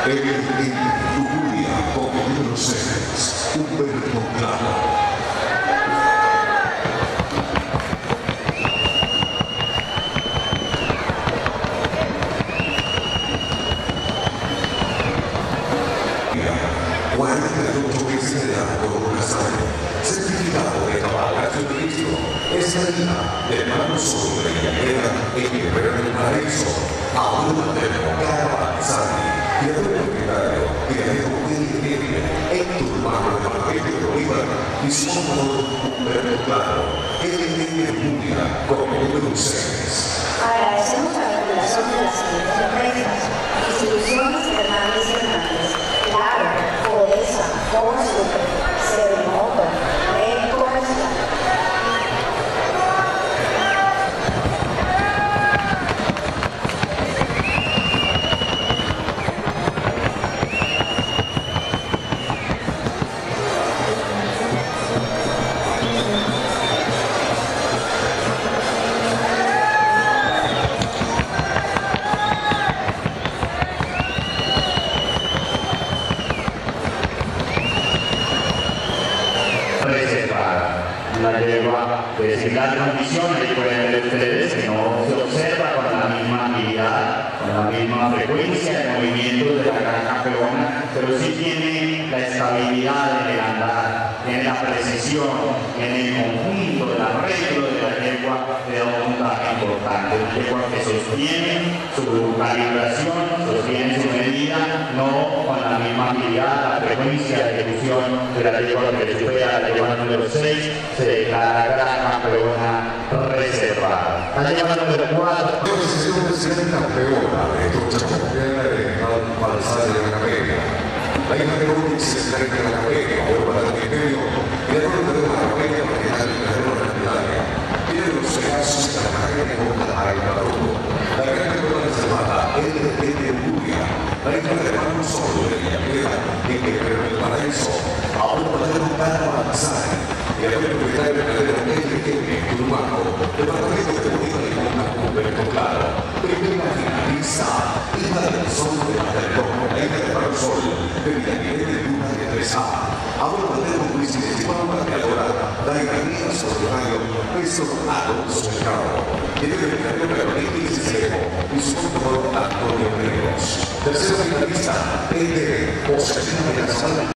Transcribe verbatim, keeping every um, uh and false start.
El Lujuria con número seis, Humberto Claro. cuarenta y ocho veces de arco con una sangre, certificado de cabalgación de Cristo, es la vida de hermano solo de Villanueva en Guerrero del Paraíso, a una del Bocado Sani, creador propietario, creador de Héctor Mago de Marquete de Bolívar y su honor Humberto Claro, el de Lujuria con número seis. Agradecemos a la regulación de las siguientes empresas: Instituciones Hernández y Hernández, Claro, Odessa, Coma Super, Cerimoto, Red Comercial. Reservada. La yegua, pues las condiciones que pueden ver ustedes, que no se observa con la misma agilidad, con la misma frecuencia de movimientos de la gran campeona, pero sí tiene la estabilidad en el andar, tiene la precisión, tiene el conjunto del arreglo de la yegua, le da un puntaje importante. Una yegua que sostiene su calibración, sostiene su medida, no con la misma agilidad, la frecuencia de ejecución de la yegua que supera la yegua número seis, se declara gran campeona reservada. La yegua número cuatro. La decisión de ser campeona de Torcha Campeona de Balsas de la Capella. La hija de Onix es la hija de la Capella, o para el imperio, y la nueva de la Capella para que nadie la nueva realidad. Tiene los casos de la Capella con la Aina Baruco. La gran campeona reservada es de Lujuria, la hija de hermano solo de Villanueva en Guerrero del Paraíso, a un verdadero Bocado Avanzar. Y el propietario de la L G M Turmaco, departamento de Bolívar y Lima, Humberto Claro, primera finaliza, hija del sol de Materlón, la hija de Palo Sol, de Villanueva de Luna de tres A, ahora Madero Luis y de Chihuahua, creadora, la Iranía Sotomayo, Peso Alonso Mercado, y de Villanueva Carolina y Cisejo, y su doctor Antonio Ríos. Tercera finalista, el de Josefina de la Sala.